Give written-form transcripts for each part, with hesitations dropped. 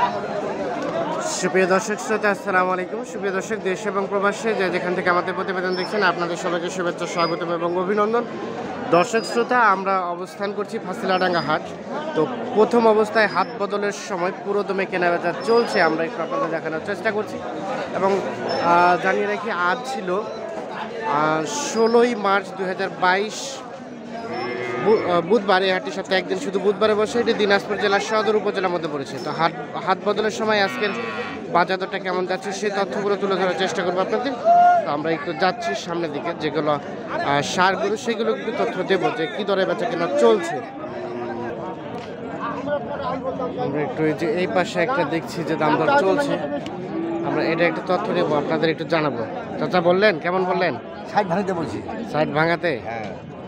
সুপ্রিয় দর্শক শ্রোতা, আসসালামু আলাইকুম। সুপ্রিয় দর্শক, দেশ এবং প্রবাসে যে যেখান থেকে আমাদের প্রতিবেদন দেখছেন, আপনাদের সবাইকে শুভেচ্ছা, স্বাগতম এবং অভিনন্দন। দর্শক শ্রোতা, আমরা অবস্থান করছি ফাঁসিলাডাঙ্গা হাট। তো প্রথম অবস্থায় হাত বদলের সময় পুরোদমে কেনাবেচা চলছে, আমরা একটু আপনাদের দেখানোর চেষ্টা করছি। এবং জানিয়ে রাখি, আজ ছিল 16ই মার্চ 2022, বুধবার। এই হাটটি সপ্তাহে একদিন শুধু বুধবারে বসে। এটি দিনাজপুর জেলার সদর উপজেলার মধ্যে পড়েছে। তো হাট বদলের সময় আজকের বাজার দরটা কেমন যাচ্ছে সেই তথ্যগুলো তুলে ধরার চেষ্টা করবো আপনাদের। তো আমরা একটু যাচ্ছি সামনের দিকে, যেগুলো সারগুলো সেগুলো একটু তথ্য দেবো যে কী দরে বেচা কেনা চলছে। আমরা একটু এই পাশে একটা দেখছি যে দাম দর চলছে, আমরা এটা একটু তথ্য দেবো, আপনাদের একটু জানাবো। চাচা বললেন, কেমন বললেন? 60 ভাঙাতে বলছি। 60 ভাঙাতে? হ্যাঁ।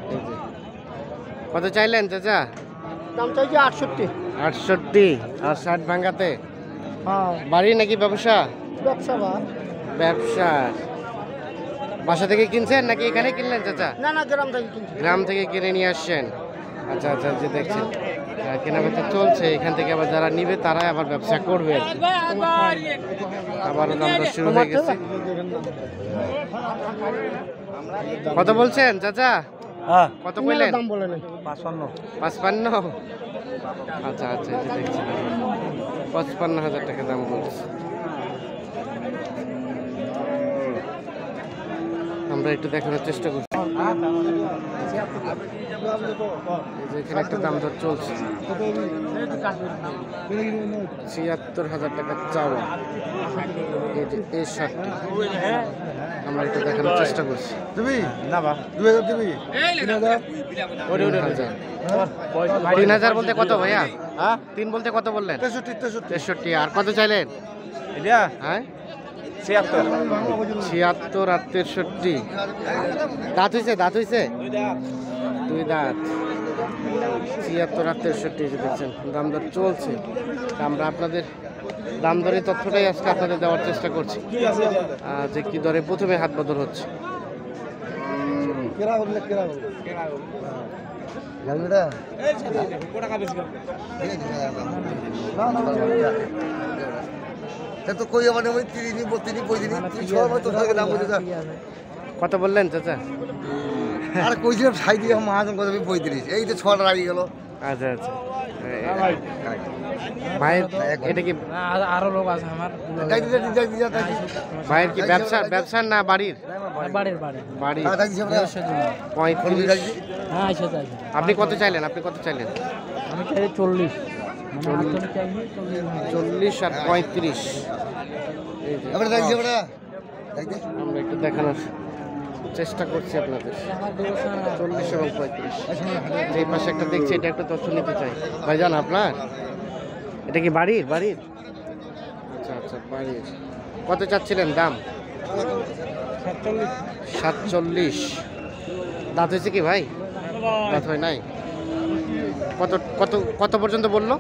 কত চাইলেন চাচা? দাম চাইছি 68। 68 আর 60 ভাঙাতে? হ্যাঁ। বাড়ি নাকি ব্যবসা? ব্যবসা বা ব্যবসা। বাসা থেকে কিনছেন নাকি এখানে কিনলেন চাচা? না না, গ্রাম থেকে কিনছি। গ্রাম থেকে কিনে নিয়ে আসছেন? আচ্ছা আচ্ছা, যে দেখছেন কেনাবেচা চলছে। এখান থেকে আবার যারা নিবে তারা আবার ব্যবসা করবে আর কি। আবার দাম দর শুরু হয়ে গেছে। কত বলছেন চাচা? হ্যাঁ। কত কইলেন? দাম বলেন 55। 55? আচ্ছা আচ্ছা, এই যে দেখছেন 55,000 টাকা দাম বলছে। আমরা একটু দেখানোর চেষ্টা করছি। এখানে একটা দাম দর চলছে 76,000 টাকা চাওয়া। এই যে এই শার্টটি আমরা একটু দেখানোর চেষ্টা করছি। তুমি না বা 2000 দিবি? 3000 বলতে কত ভাইয়া? হ্যাঁ, 3 বলতে কত বললেন? 63। আর কত চাইলেন? এটা হ্যাঁ, 76। 76 আর 63। দাঁত হইছে? দাঁত হইছে? 2 দাঁত। 76 আর 63 যে দেখছেন দাম দর চলছে। আমরা আপনাদের দাম দরের তথ্যটাই আজকে আপনাদের দেওয়ার চেষ্টা করছি, যে কি দরে প্রথমে হাত বদল হচ্ছে। কত বললেন চাচা? আর কইছিলাম 60 দিয়ে মহাজন কত 35, এই তো 6টা লাগিয়ে গেল। আচ্ছা আচ্ছা, ভাইয়ের এটা কি আরো লোক আছে আমার। ভাইয়ের কি ব্যবসার না বাড়ির? বাড়ির। বাড়ির। 35। হ্যাঁ, আচ্ছা। আপনি কত চাইলেন? আমি চাই 40। 40 আর 35। আমরা একটু দেখানোর চেষ্টা করছি আপনাদের। 40 এবং 35। এই পাশে একটা দেখছি, এটা একটা তথ্য নিতে চাই। ভাইজান, আপনার এটা কি বাড়ির? আচ্ছা আচ্ছা, বাড়ির। কত চাচ্ছিলেন দাম? 47। দাঁত হয়েছে কি ভাই? দাঁত হয় নাই। কত কত কত পর্যন্ত বললো?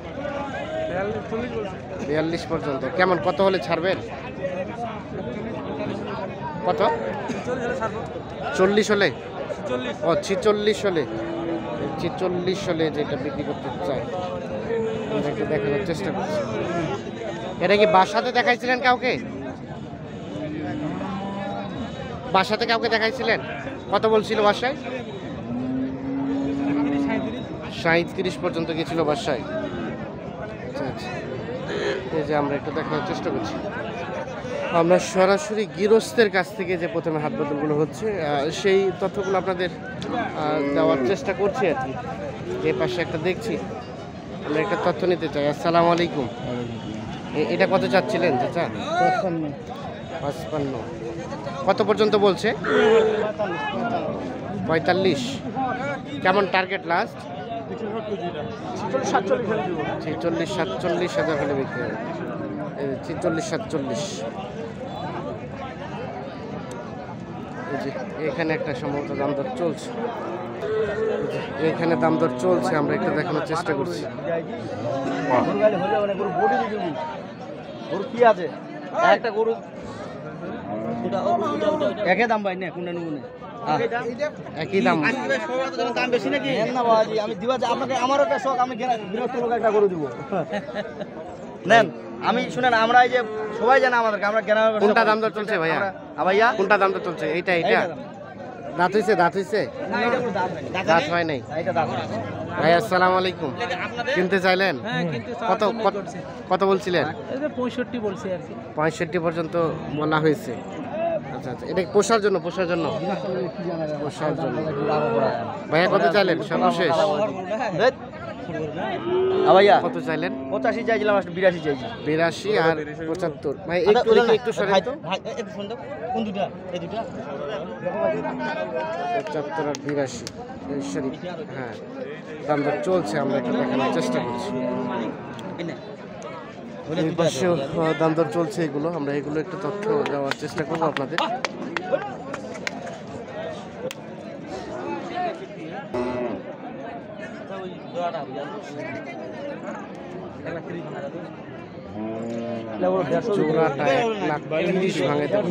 42 পর্যন্ত। কেমন, কত হলে ছাড়বেন? কত? 40 হলে? ও 46 হলে। 46 হলে যেটা বিক্রি করতে চাই, আমরা একটু দেখানোর চেষ্টা করছি। এটা কি বাসাতে দেখাইছিলেন কাউকে? বাসাতে কাউকে দেখাইছিলেন? কত বলছিল বাসায়? 37 পর্যন্ত গেছিল বাসায়। আচ্ছা আচ্ছা, এই যে আমরা একটু দেখানোর চেষ্টা করছি। আমরা সরাসরি গৃহস্থের কাছ থেকে যে প্রথমে হাত বদলগুলো হচ্ছে সেই তথ্যগুলো আপনাদের দেওয়ার চেষ্টা করছি আর কি। এই পাশে একটা দেখছি, আমরা একটা তথ্য নিতে চাই। আসসালামু আলাইকুম। এটা কত চাচ্ছিলেন চাচা? 55। কত পর্যন্ত বলছে? 45। কেমন টার্গেট লাস্ট? 46-47 হলে বিক্রি হবে। 46-47। এখানে একটা সম্ভবত দাম দর চলছে, এখানে দাম দর চলছে, আমরা একটু দেখানোর চেষ্টা করছি। কি আছে একটা গরু একই দাম ভাই না? কোনটা নেব না? একই দাম। দাম বেশি নাকি? না বাবাজি, আমি দিবা আপনাকে, আমারও একটা শখ, আমি বিরক্ত লোক একটা গরু দিব। নেন আমি শুনেন আমরা এই যে সবাই জানে আমাদেরকে আমরা গ্রামের ব্যবসা কোনটা করি। দাম দর চলছে ভাইয়া? ভাইয়া কোনটা দাম দর চলছে? এইটা এইটা এইটা দাম। দাঁত হইছে দাঁত হইছে? না এটা কোনো দাম নাই দাঁত হয় নাই। এটা দাম নাই। ভাই আসসালামু আলাইকুম। কিনতে চাইলেন? হ্যাঁ কিন্তু কত কত বলছিলেন? 65 বলছি আর কি 65 পর্যন্ত বলা হয়েছে। আচ্ছা আচ্ছা, এটা পোষার জন্য পোষার জন্য পোষার জন্য। ভাইয়া কত চাইলেন সর্বশেষ? ধ্যাৎ। ভাইয়া কত চাইলেন? 85 চাইছিলাম, 82 চাইছি। 82 আর 75। ভাই একটু দেখি, একটু সরে তো। ভাই একটু শুন তো, কোন দুটা? এই দুটা? 75 আর 82 এই সরি, হ্যাঁ দাম দর চলছে, আমরা একটু দেখানোর চেষ্টা করছি। এই পাশেও দাম দর চলছে, এগুলো আমরা এগুলো একটু তথ্য দেওয়ার চেষ্টা করবো আপনাদের। জোড়াটা 1,30,000 ভাঙে দেবো।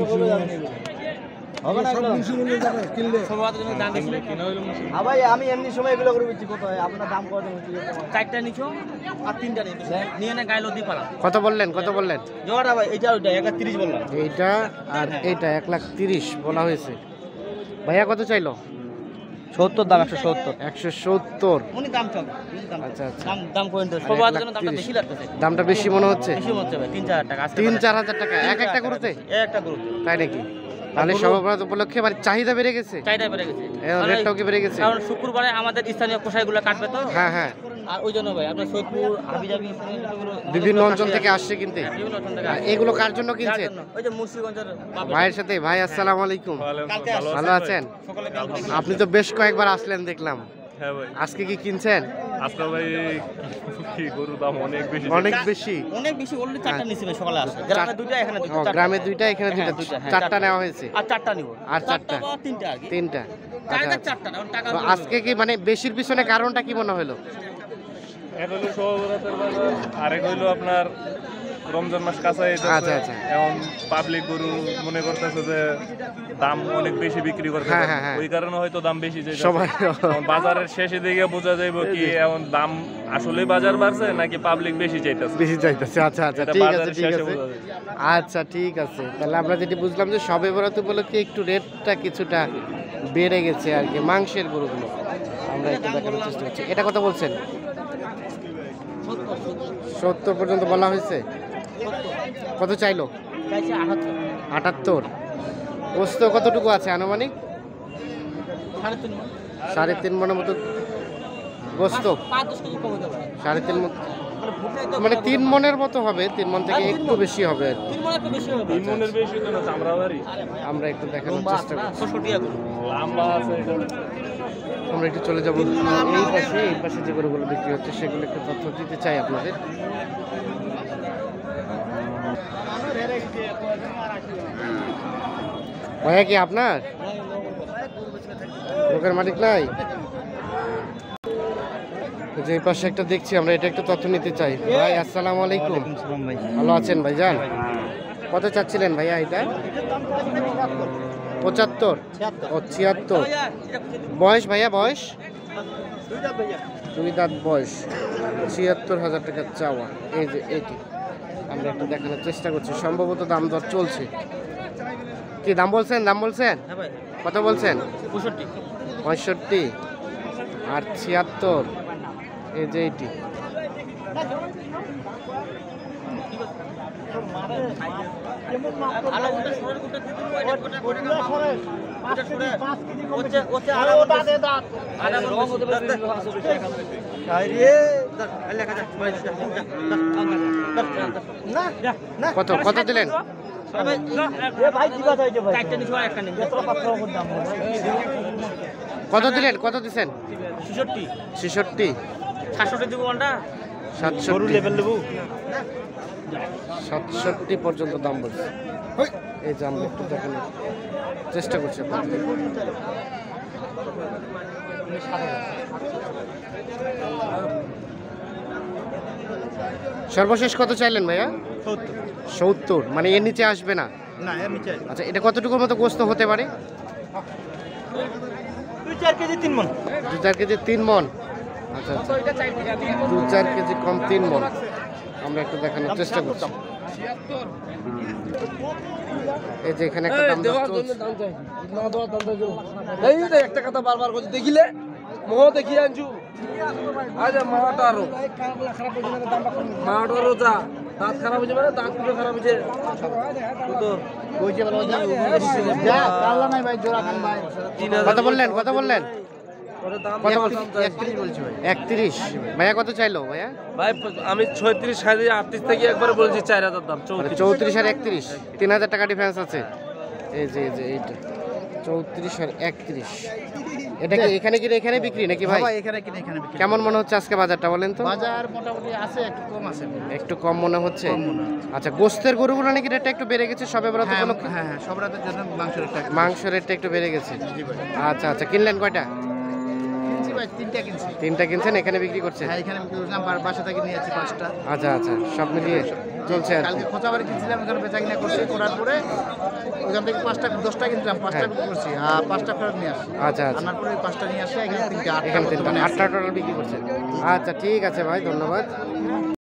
ভাই আমি এমনি সময় এগুলো করে বিক্রি করতে হয়, আপনার দাম কত? 4টা নিছো আর 3টা নিয়ে না গাইলো দি পালা। কত বললেন কত বললেন? জোড়াটা ভাই এটা ওইটা 130 বললাম। এইটা আর এইটা 1,30,000 বলা হয়েছে। ভাইয়া কত চাইলো? 70 দাম 170। 170। উনি দাম চল। আচ্ছা আচ্ছা, দাম কোয়েন তো আর সবার জন্য 1,30,000 দামটা বেশি লাগতেছে। দামটা বেশি মনে হচ্ছে। বেশি হচ্ছে ভাই 3-4 টাকা আসতে 3-4 হাজার টাকা এক একটা করতে? একটা গরু তাই নাকি? তাহলে সর্বপ্রথম উপলক্ষে মানে চাহিদা বেড়ে গেছে, চাহিদা বেড়ে গেছে। রেটটাও কি বেড়ে গেছে? কারণ শুক্রবারে আমাদের স্থানীয় কসাইগুলো কাটবে তো। হ্যাঁ হ্যাঁ, আর ওই জন্য ভাই আপনার সৈয়দপুর হাবিজাবি বিভিন্ন অঞ্চল থেকে আসছে কিনতে। বিভিন্ন অঞ্চল থেকে আর এগুলো কার জন্য যার কিনছেন? জন্য ওই যে মুন্সিগঞ্জের বাপের ভাইয়ের সাথে। ভাই আসসালামু আলাইকুম, কালকে আসছে। ভালো আছেন? সকালে কালকে আপনি তো বেশ কয়েকবার আসলেন দেখলাম, হ্যাঁ ভাই, আজকে কি কিনছেন? আজকে ভাই কি গরুর দাম অনেক বেশি। অনেক বেশি। অনেক বেশি অলরেডি 4টা নিছি ভাই সকালে আসছে। গ্রামে দুইটা এখানে দুইটা। ও, গ্রামে দুইটা এখানে হ্যাঁ, দুইটা, দুইটা, হ্যাঁ, 4টা চারটা। নেওয়া হয়েছে। আর 4টা নিব। আর 4টা? 3টা আর কি। 3টা। টার্গেট আচ্ছা, 4টা কারণ টাকা তো আজকে কি মানে বেশির পিছনে কারণটা কি মনে হলো? এক হইলো সহবরাতের বাজার, আরেক হইলো আপনার রমজান মাস কাছে আচ্ছা, আচ্ছা। এখন পাবলিক গরু মনে করতেছে যে দাম অনেক বেশি বিক্রি করতে হ্যাঁ, পারে। হ্যাঁ, হ্যাঁ। ওই কারণে হয়তো দাম বেশি যাইতেছে। সবাই এখন বাজারের শেষে দিকে বোঝা যাইব কি এখন দাম আসলে বাজার বাড়ছে নাকি পাবলিক বেশি চাইতেছে। বেশি চাইতেছে। আচ্ছা আচ্ছা, এটা ঠিক আছে বাজারের ঠিক শেষে আছে। বোঝা যাবে। আচ্ছা ঠিক আছে, তাহলে আমরা যেটি বুঝলাম যে সবে বরাত উপলক্ষে একটু রেটটা কিছুটা বেড়ে গেছে আর কি মাংসের গরুগুলো। আমরা একটু দেখানোর চেষ্টা করছি। এটা কথা বলছেন? 70 পর্যন্ত বলা হয়েছে। কত চাইলো? চাইছে 78। 78। গোস্ত কতটুকু আছে আনুমানিক? 3.5 মনের মতো গোস্ত। 5-10 কেজি কমে যাবে। 3.5 মন, মানে 3 মনের মতো হবে, 3 মন থেকে একটু বেশি হবে আর কি। 3 মনে একটু বেশি হবে। 3 মনের বেশি তো না, চামড়া বাড়ি আমরা একটু দেখানোর লম্বা চেষ্টা আছে না, করছি। 600 টাকা করে। লম্বা আছে। আমরা একটু চলে যাব এই পাশে যে গরুগুলো বিক্রি হচ্ছে সেগুলো একটু তথ্য দিতে চাই আপনাদের। ভাইয়া কি আপনার লোকের মালিক নাই? যে এই পাশে একটা দেখছি আমরা, এটা একটু তথ্য নিতে চাই। ভাই আসসালামু আলাইকুম, ভালো আছেন ভাইজান? কত চাচ্ছিলেন ভাইয়া এটা? 75 ও 76। বয়স ভাইয়া বয়স? 2 দাঁত বয়স, 76,000 টাকা চাওয়া। এই যে এইটি আমরা একটু দেখানোর চেষ্টা করছি, সম্ভবত দাম দর চলছে। কি দাম বলছেন? দাম বলছেন হ্যাঁ ভাই কত বলছেন? 65। 65 আর 76। এই যে এইটি আলা ওটা সরের কোটা দিতে ওটা ওটা সরে ওতে ওতে আলা ওটা দে দাঁত আলা রং হতে পারে 500 টাকা আরে লেখা যা না না কত কত দিলেন? এ ভাই কি কথা হইছে ভাই চারটা নিছো আর একটা নিন এত পাতলা করে দাম কত দিলেন? কত দিছেন? 66 66। 700 টাকা দিব কোনটা 67 লেভেল দেবো 67 পর্যন্ত দাম বলছে। এই যে আমরা একটু দেখানোর চেষ্টা করছি আপনাদের। সর্বশেষ কত চাইলেন ভাইয়া? 70। মানে এর নিচে আসবে না? না এর নিচে আচ্ছা, এটা কতটুকুর মতো গোস্ত হতে পারে? 2-4 কেজি 3 মণ 2-4 কেজি 3 মণ। আচ্ছা আচ্ছা, 2-4 কেজি কম 3 মণ। আমরা একটু দেখানোর চেষ্টা করছি। এই যে এখানে একটা দাম দর চলছে। এই যে একটা কথা বারবার করছি দেখিলে মোহ দেখি আনছু আজ মাটারও যা দাঁত খারাপ হয়েছে মানে দাঁত পুরো খারাপ হয়েছে তো কত বললেন কত বললেন? ওর দাম কত দাম বলছেন? চাই। 31। ভাইয়া কত চাইলো ভাইয়া? ভাই আমি 36 38 থেকে একবার বলেছি 4000 দাম 34 34 আর 31, 3000 টাকা ডিফারেন্স আছে। এই যে এইটা 34 আর 31। এটা কি এখানে বিক্রি নাকি ভাই? এখানে কিনে এখানে বিক্রি। কেমন মনে হচ্ছে আজকে বাজারটা বলেন তো? বাজার মোটামুটি আছে, একটু কম আছে। একটু কম মনে হচ্ছে। আচ্ছা, গোস্তের গরুগুলো নাকি রেটটা একটু বেড়ে গেছে সবে বরাত উপলক্ষে? হ্যাঁ হ্যাঁ, সব রাতের জন্য মাংসের একটা মাংসের রেটটা একটু বেড়ে গেছে। আচ্ছা আচ্ছা, কিনলেন কয়টা? কিনছি ভাই, 3টা কিনছি। 3টা কিনছেন, এখানে বিক্রি করছেন? হ্যাঁ, এখানে বিক্রি করলাম, বাসা থেকে নিয়ে যাচ্ছি 5টা। আচ্ছা আচ্ছা, সব মিলিয়ে চলছে আর কি। কালকে খোঁচাবাড়ি কিনছিলাম, এখানে বেচা কিনা করছি, করার পরে ওইখান থেকে 10টা কিনছিলাম, 5টা বিক্রি করছি, আর 5টা ফেরত নিয়ে আসি। আচ্ছা আচ্ছা, আনার পরে ওই 5টা নিয়ে আসি, এখানে 3টা, 8টা এখানে 3টা, বর্তমানে আছে। 8টা টোটাল বিক্রি করছেন। আচ্ছা ঠিক আছে ভাই, ধন্যবাদ।